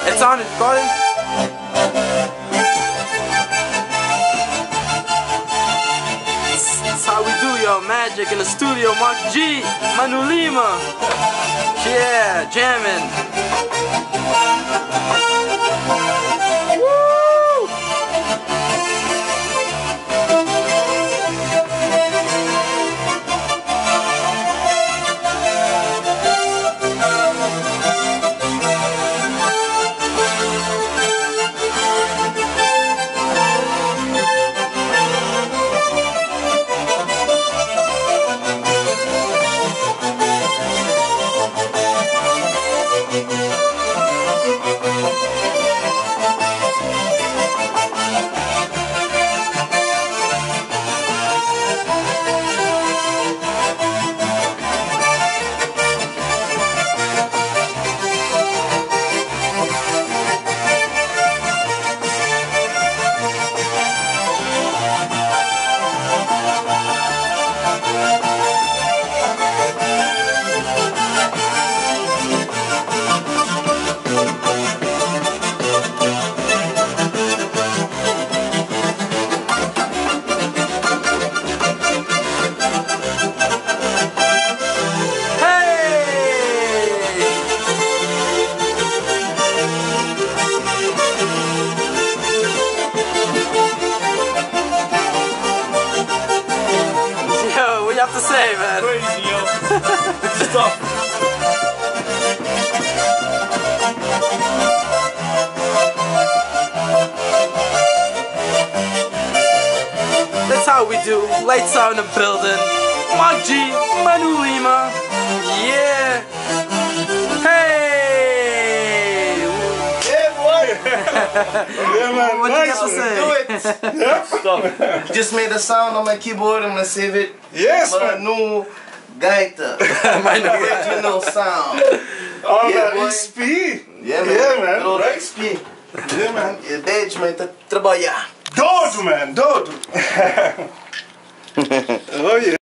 It's on it, Colin. That's how we do, yo. Magic in the studio. Mark G, Manu Lima. Yeah, jamming. What you have to say, man? Crazy, yo. Stop. That's how we do. Lights out in the building. Mark G, Manu Lima. Yeah. Hey. Yeah, boy. Yeah, man. What Nice, you got to man. say? Do it. Yeah. Stop. Just made a sound on my keyboard. I'm gonna save it. Yes, My man. new gaita. My new Original sound. Oh, Yeah, man. boy. XP. Yeah, man. Yeah, man. Little Right? XP. Yeah, man. E desde me trabalhar. Dodo, man. Dodo. Oh, yeah.